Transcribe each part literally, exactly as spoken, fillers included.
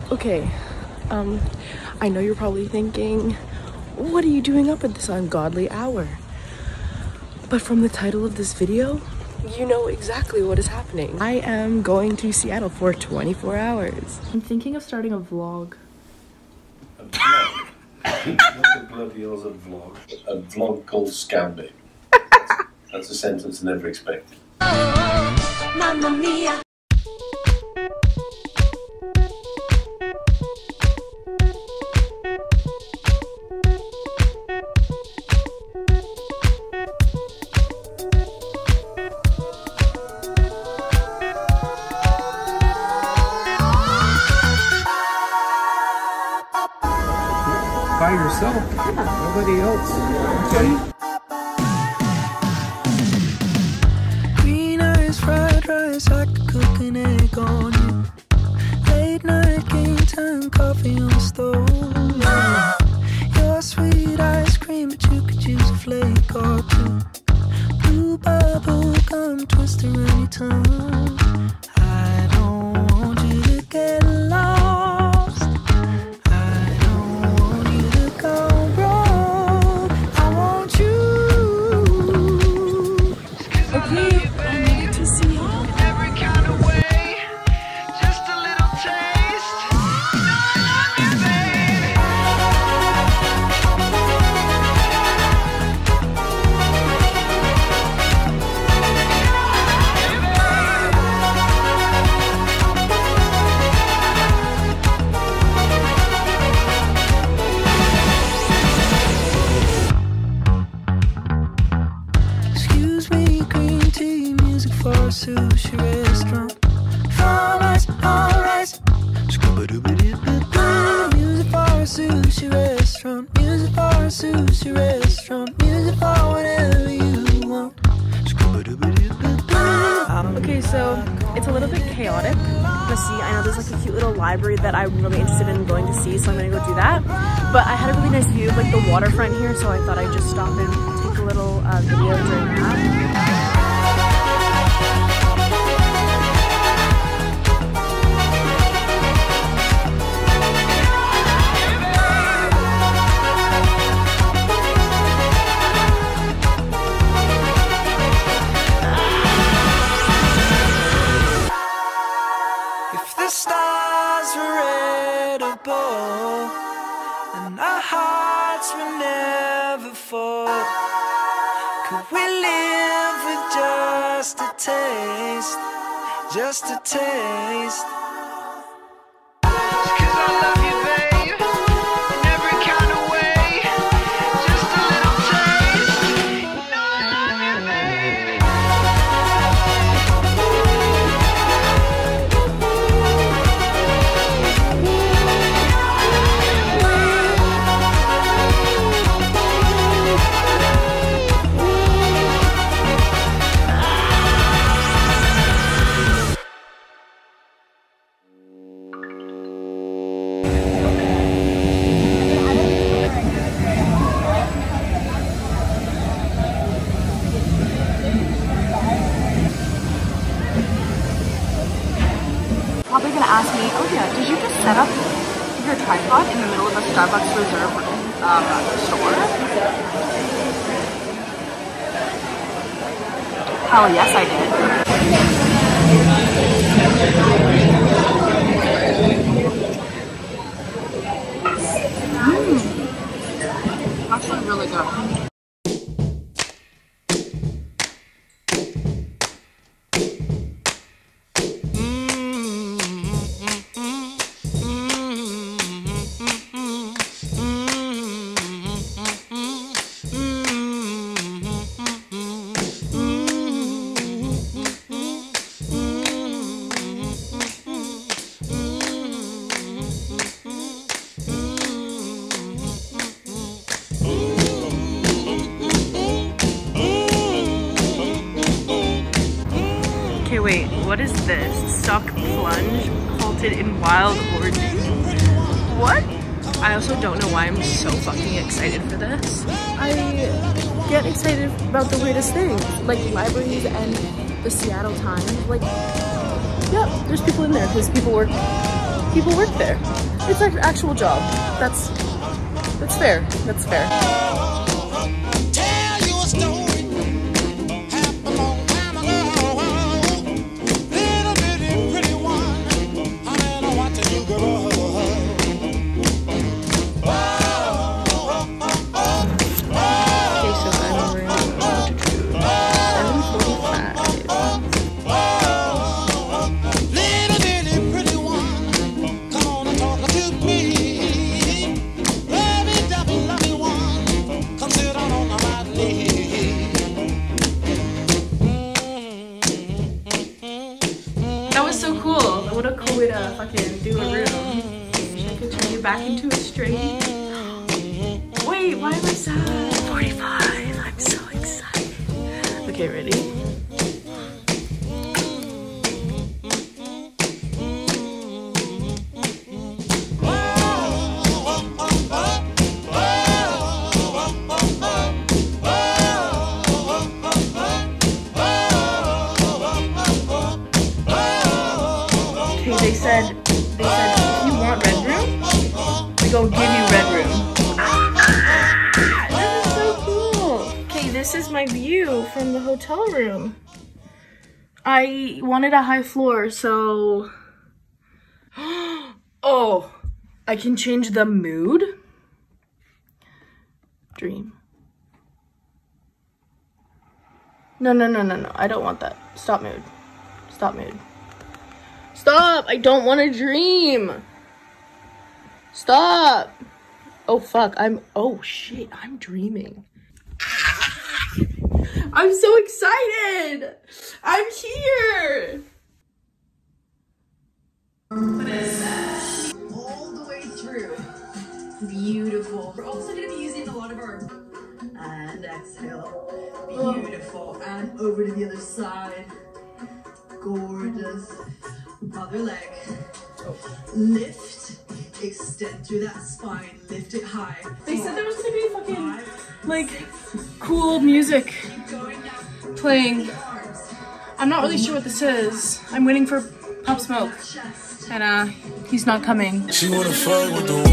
Okay, um, I know you're probably thinking, what are you doing up at this ungodly hour? But from the title of this video, you know exactly what is happening. I am going to Seattle for twenty-four hours. I'm thinking of starting a vlog. A vlog? What the bloody hell's a vlog? A vlog called Scambit. That's, that's a sentence I never expected. Oh, Mamma Mia. By yourself? Yeah. Nobody else. Okay. Green eyes, fried rice, I could cook an egg on you. Late night game time, coffee on the stove. Yeah. Your sweet ice cream, but you could use a flake or two. Blue bubble gum twist around your tongue. I don't want you to get lost. I don't want you to go wrong. I want you. Okay, I need to see you. Every kind of way, just a little taste. You know I love you, baby. Excuse me, green tea, music for a sushi restaurant. All rice, all rice. Scuba-dooba-doo-ba-doo. Music for a sushi restaurant. Music for a sushi restaurant. Music for whatever you want. Scuba-dooba-doo-ba-doo. Okay, so it's a little bit chaotic. Let's see, I know there's like a cute little library that I'm really interested in going to see, so I'm gonna go do that. But I had a really nice view of like the waterfront here, so I thought I'd just stop and take a little uh, video during that. If the stars were edible and our hearts will never fall, could we live with just a taste, just a taste? 'Cause I love you, babe, in every kind of way, just a little taste. You know I love you, baby. Probably gonna ask me, oh yeah, did you just set up your tripod in the middle of a Starbucks Reserve um, store? Hell yes, I did. Mmm. Actually really good. Okay, wait, what is this? Stock plunge halted in wild orgy? What? I also don't know why I'm so fucking excited for this. I get excited about the weirdest things, like libraries and the Seattle Times. Like, yeah, there's people in there because people work people work there. It's an actual job. That's that's fair. That's fair. Tell you a story. Happened a long time ago. Little bitty pretty one. Honey, I know what to do, girl. Okay, so I'm wearing seven forty-five. Little bitty pretty one. Come on and talk to me. Lovey dovey lovey one. Come sit down on my knee. That was so cool. What a cool way to fucking do a room. Should I could turn you back into a straight? Wait, why am I sad? forty-five. I'm so excited. Okay, ready? Okay, they said, they said, if you want red room, we go give you red room. This is so cool. Okay, this is my view from the hotel room. I wanted a high floor, so... Oh, I can change the mood? Dream. No, no, no, no, no. I don't want that. Stop mood. Stop mood. Stop! I don't want to dream! Stop! Oh, fuck. I'm... Oh, shit. I'm dreaming. I'm so excited! I'm here! What is that? All the way through. Beautiful. We're also going to be using a lot of our... And exhale. Beautiful. And over to the other side. Gorgeous. Other leg. Lift. Extend through that spine. Lift it high. They said there was gonna be fucking, like, cool music playing. I'm not really sure what this is. I'm waiting for Pop Smoke. And, uh, he's not coming. She wanna fight with the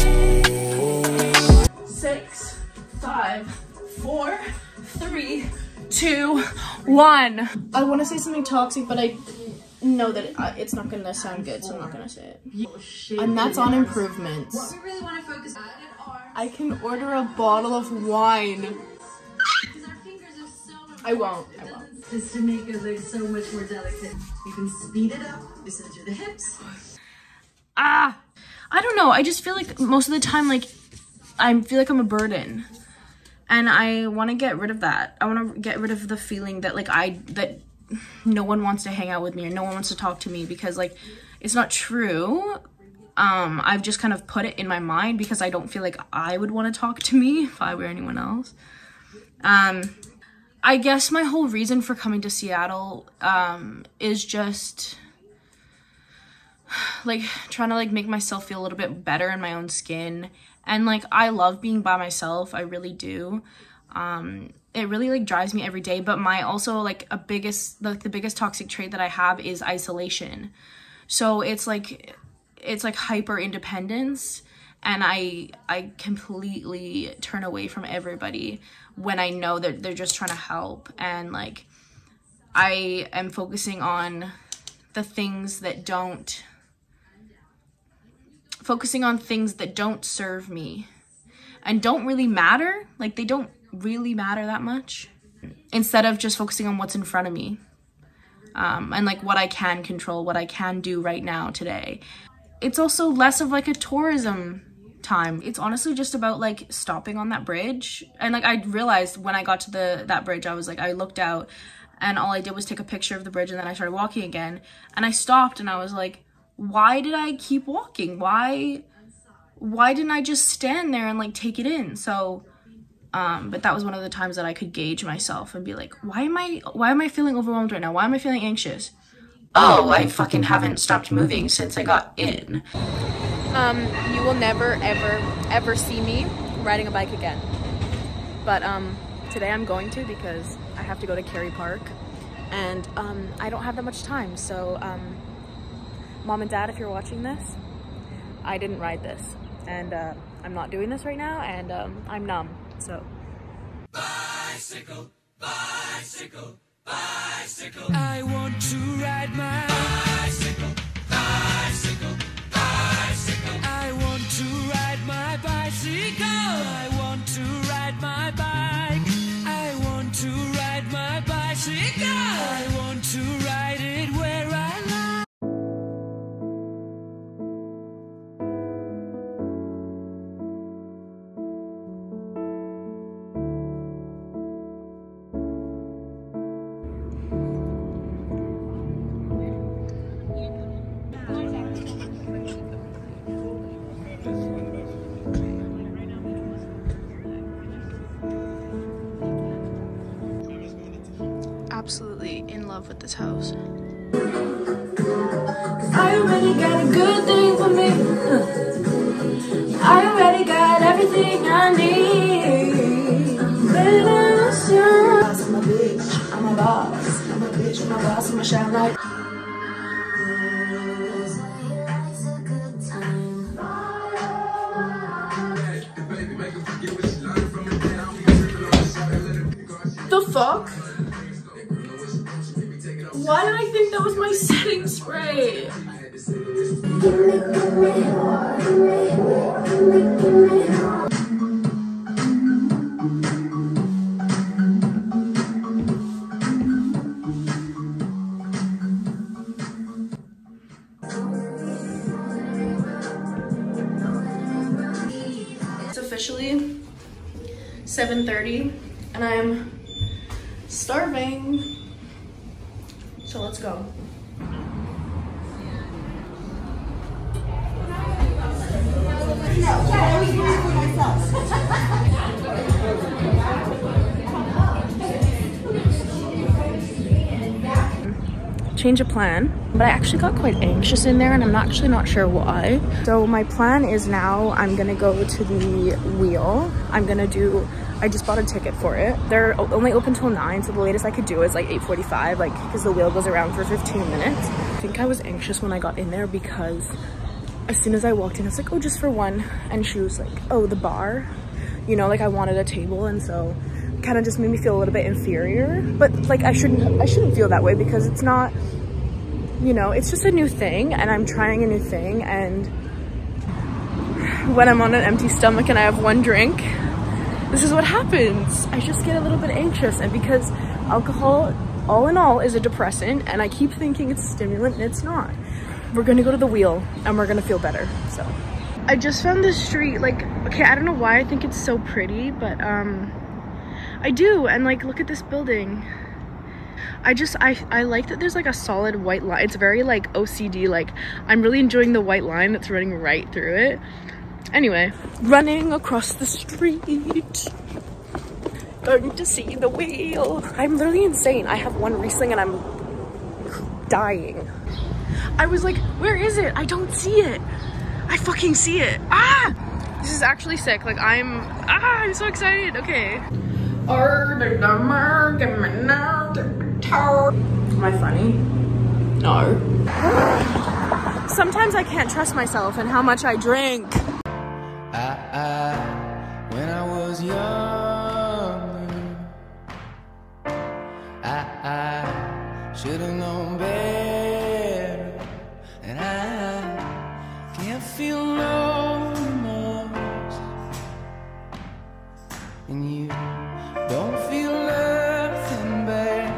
Six, five, four, three, two, one. I want to say something toxic, but I know that it, uh, it's not gonna sound good, so I'm not gonna say it. And that's on improvements. What we really want to focus on is our I can order a bottle of wine. because our fingers are so I won't. I won't. just to make it look so much more delicate. You can speed it up. Listen through the hips. Ah, I don't know. I just feel like most of the time, like, I feel like I'm a burden. And I want to get rid of that. I want to get rid of the feeling that, like, I, that no one wants to hang out with me or no one wants to talk to me because, like, it's not true. Um, I've just kind of put it in my mind because I don't feel like I would want to talk to me if I were anyone else. Um, I guess my whole reason for coming to Seattle, um, is just, like, trying to, like, make myself feel a little bit better in my own skin. And, like, I love being by myself. I really do. Um, it really, like, drives me every day. But my also, like, a biggest, like, the biggest toxic trait that I have is isolation. So it's, like, it's, like, hyper independence. And I, I completely turn away from everybody when I know that they're just trying to help. And, like, I am focusing on the things that don't... focusing on things that don't serve me and don't really matter. Like, they don't really matter that much, instead of just focusing on what's in front of me, um, and, like, what I can control, what I can do right now today. It's also less of, like, a tourism time. It's honestly just about, like, stopping on that bridge. And, like, I realized when I got to the that bridge, I was like, I looked out and all I did was take a picture of the bridge, and then I started walking again, and I stopped and I was like, why did I keep walking? Why, why didn't I just stand there and, like, take it in? So, um, but that was one of the times that I could gauge myself and be like, why am I, why am I feeling overwhelmed right now? Why am I feeling anxious? Oh, I fucking haven't stopped moving since I got in. Um, you will never, ever, ever see me riding a bike again. But, um, today I'm going to because I have to go to Cary Park and, um, I don't have that much time. So, um, Mom and Dad, if you're watching this, I didn't ride this, and uh, I'm not doing this right now, and um, I'm numb, so. Bicycle, bicycle, bicycle. I want to ride my bicycle, bicycle, bicycle. I want to ride my bicycle. I want to ride my bike. I want to ride my bicycle. I want to ride it where I like. Absolutely in love with this house. I already got a good thing for me. I already got everything I need. I'm a bitch, I'm a boss. I'm a bitch, I'm a boss, I'm a shine like. The fuck? Why did I think that was my setting spray? It's officially seven thirty and I'm starving. So let's go. Change of plan, but I actually got quite anxious in there and I'm not actually not sure why. So my plan is now I'm gonna go to the wheel. I'm gonna do, I just bought a ticket for it. They're only open till nine, so the latest I could do is like eight forty-five, like because the wheel goes around for fifteen minutes. I think I was anxious when I got in there because as soon as I walked in, I was like, oh, just for one. And she was like, oh, the bar, you know, like I wanted a table, and so kind of just made me feel a little bit inferior. But like I shouldn't, I shouldn't feel that way because it's not, you know, it's just a new thing and I'm trying a new thing. And when I'm on an empty stomach and I have one drink, this is what happens. I just get a little bit anxious, and because alcohol, all in all, is a depressant, and I keep thinking it's a stimulant and it's not. We're gonna go to the wheel and we're gonna feel better, so. I just found this street, like, okay, I don't know why I think it's so pretty, but um, I do, and like, look at this building. I just, I, I like that there's like a solid white line. It's very like O C D, like I'm really enjoying the white line that's running right through it. Anyway, running across the street, going to see the wheel. I'm literally insane. I have one Riesling and I'm dying. I was like, where is it? I don't see it. I fucking see it. Ah! This is actually sick. Like I'm, ah, I'm so excited. Okay. Am I funny? No. Sometimes I can't trust myself and how much I drink. I, I, when I was young, I, I should have known better, and I can't feel no remorse, and you don't feel nothing bad.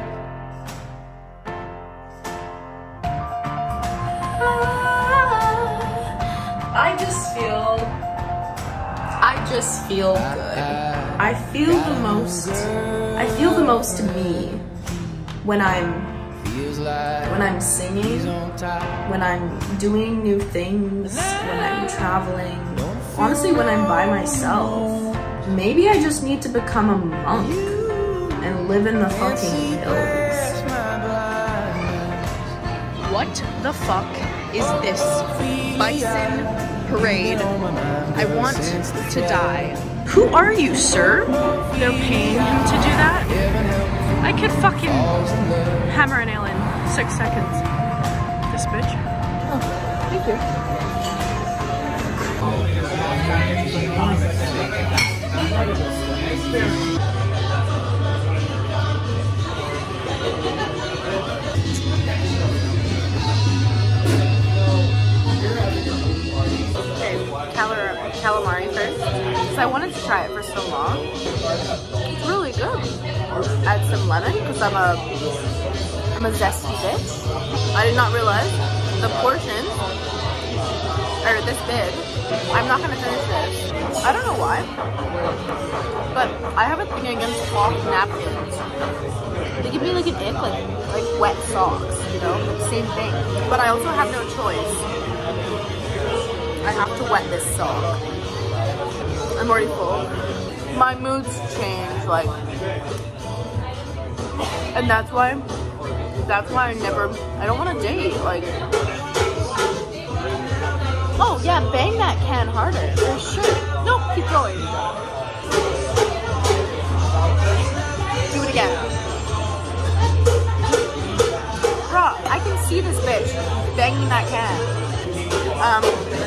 I just feel I just feel good. I feel the most I feel the most me when I'm when I'm singing, when I'm doing new things, when I'm traveling, honestly when I'm by myself. Maybe I just need to become a monk and live in the fucking hills. What the fuck is this bison parade? I want to die. Who are you, sir? They're paying him to do that? I could fucking hammer a nail in six seconds. This bitch. Oh, thank you. Calamari first, because I wanted to try it for so long. It's really good. Add some lemon because I'm a I'm a zesty bitch. I did not realize the portions are this big. I'm not gonna finish this. I don't know why, but I have a thing against cloth napkins. They give me like an ick, like like wet socks, you know, same thing. But I also have no choice. I have to wet this sock. I'm already full. My moods change, like, and that's why, that's why I never, I don't want to date, like, oh yeah, bang that can harder, for sure. Nope, keep going. Do it again. Bruh, I can see this bitch banging that can. Um,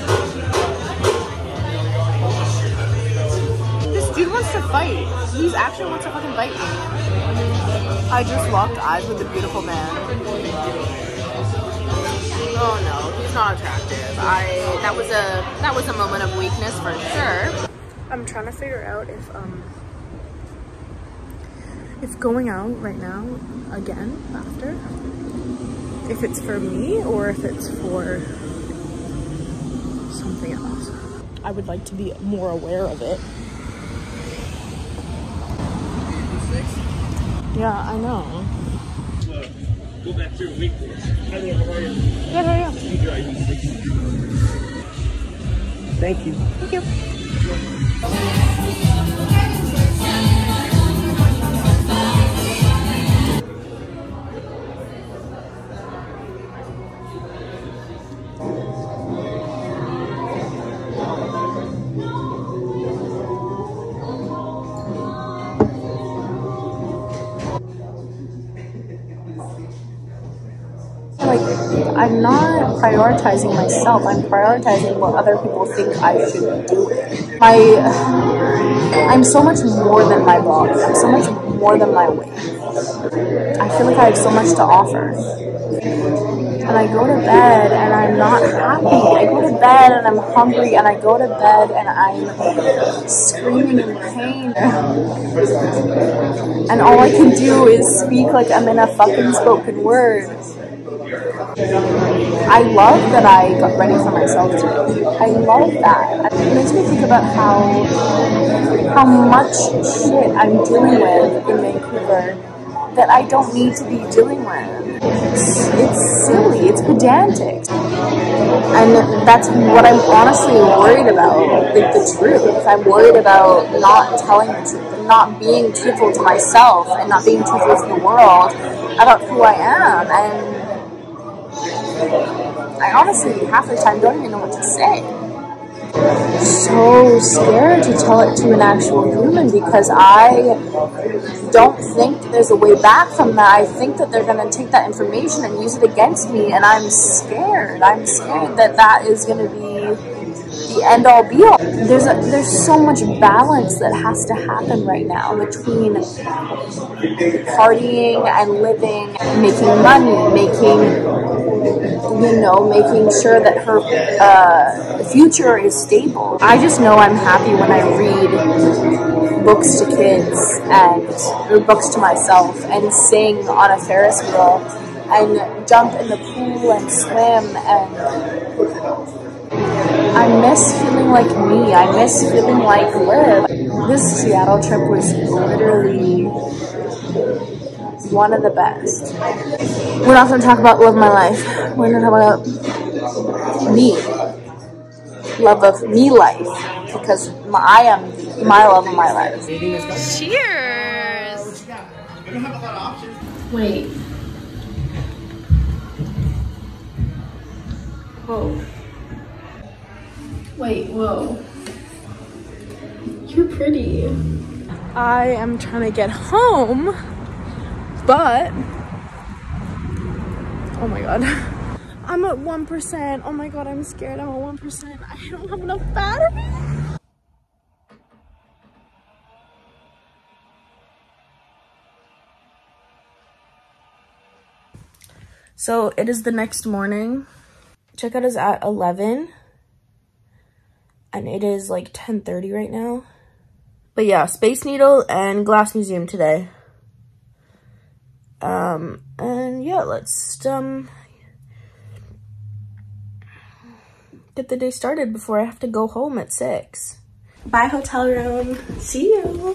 Dude wants to fight. He actually wants to fucking fight me. I just locked eyes with a beautiful man. Oh no, he's not attractive. I that was a that was a moment of weakness for sure. I'm trying to figure out if um if going out right now again after, if it's for me or if it's for something else. I would like to be more aware of it. Yeah, I know. Uh, go back to your week. Hi there, how are you? Yeah, yeah, yeah. Thank you. Thank you. Like, I'm not prioritizing myself, I'm prioritizing what other people think I should be doing. My, I'm so much more than my body, I'm so much more than my weight. I feel like I have so much to offer. And I go to bed and I'm not happy. I go to bed and I'm hungry, and I go to bed and I'm screaming in pain. And all I can do is speak like I'm in a fucking spoken word. I love that I got ready for myself today. I love that. It makes me think about how how much shit I'm dealing with in Vancouver that I don't need to be dealing with. It's, it's silly, it's pedantic. And that's what I'm honestly worried about, like the truth. I'm worried about not telling the truth, and not being truthful to myself, and not being truthful to the world about who I am. And I honestly, half the time, don't even know what to say. So scared to tell it to an actual human because I don't think there's a way back from that. I think that they're going to take that information and use it against me, and I'm scared. I'm scared that that is going to be the end all be all. There's a, there's so much balance that has to happen right now between partying and living, making money, making, you know, making sure that her uh, future is stable. I just know I'm happy when I read books to kids and or books to myself and sing on a Ferris wheel and jump in the pool and swim, and I miss feeling like me. I miss feeling like Liv. This Seattle trip was literally one of the best. We're not going to talk about love of my life. We're going to talk about me. Love of me life. Because my, I am my love of my life. Cheers! Wait. Whoa. Wait, whoa. You're pretty. I am trying to get home, but oh my god. I'm at one percent. Oh my god, I'm scared. I'm at one percent. I don't have enough battery. So it is the next morning. Checkout is at eleven. And it is like ten thirty right now. But yeah, Space Needle and Glass Museum today. Um, and yeah, let's um get the day started before I have to go home at six. Bye, hotel room. See you.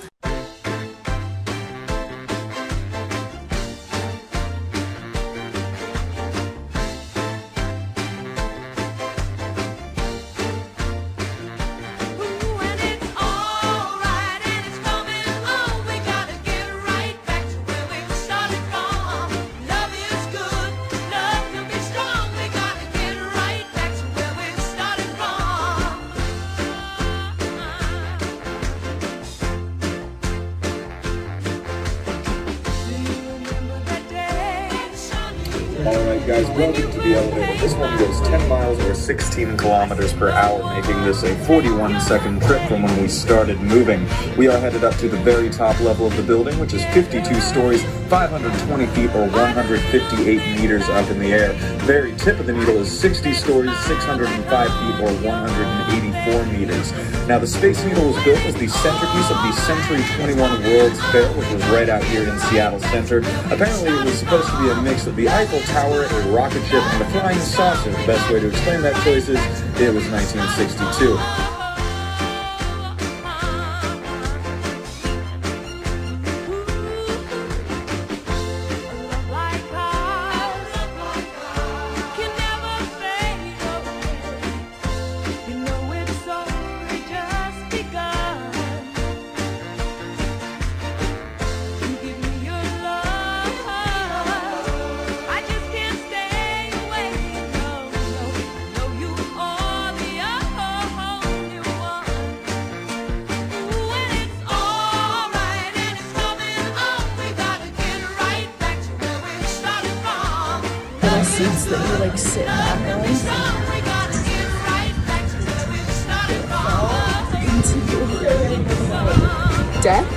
Alright guys, welcome to the elevator. This one goes ten miles or sixteen kilometers per hour, making this a forty-one second trip from when we started moving. We are headed up to the very top level of the building, which is fifty-two stories, five hundred twenty feet or one hundred fifty-eight meters up in the air. The very tip of the needle is sixty stories, six hundred five feet or one hundred eighty-four meters. Now the Space Needle was built as the centerpiece of the Century twenty-one World's Fair, which was right out here in Seattle Center. Apparently it was supposed to be a mix of the Eiffel Tower, a rocket ship, and a flying saucer. The best way to explain that choice is it was nineteen sixty-two. Seats that you like sit back on. Into death.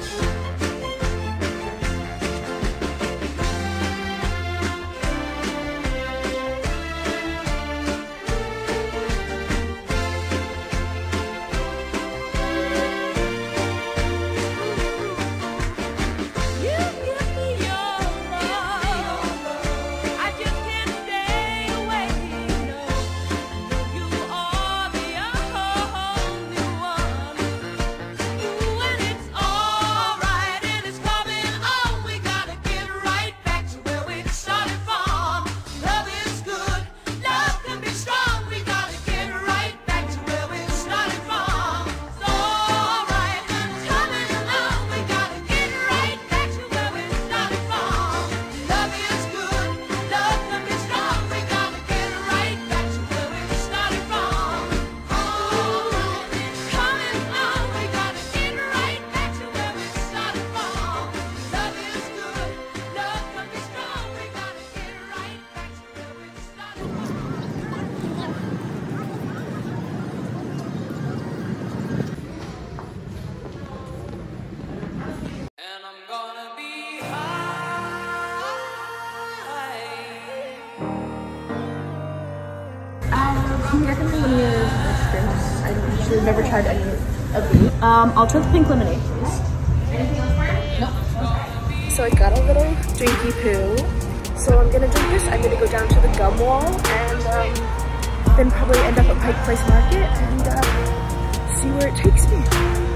Can you recommend any of the drinks? I'm actually never tried any of these. Um, I'll try the pink lemonade, please. Anything else for you? No. So I got a little drinky poo. So I'm gonna drink this. I'm gonna go down to the gum wall and um, then probably end up at Pike Place Market and uh, see where it takes me.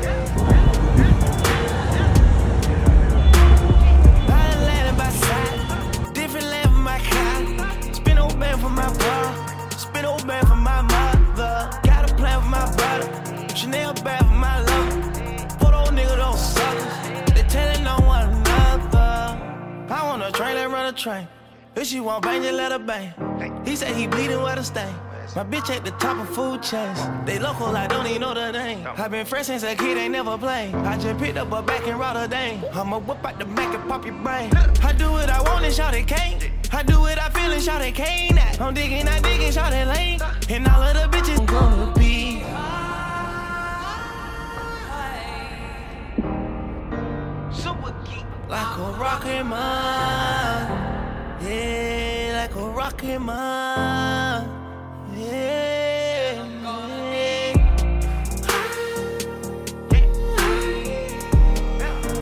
Chanel bag for my love. Put old nigga don't suck. They telling on one another. I want a train that run a train. If she want bang, just let her bang. He said he bleeding where to stay. My bitch at the top of food chains. They local, I don't even know the name. I been fresh since a kid, ain't never played. I just picked up a back in Rotterdam. I'ma whip out the Mac and pop your brain. I do what I want and shout it can't. I do what I feel and shout it can't. I'm digging, I digging, shout it lane. And all of the bitches gonna be. Super geek. Like a rocket man. Yeah. like a rocket, man. Yeah.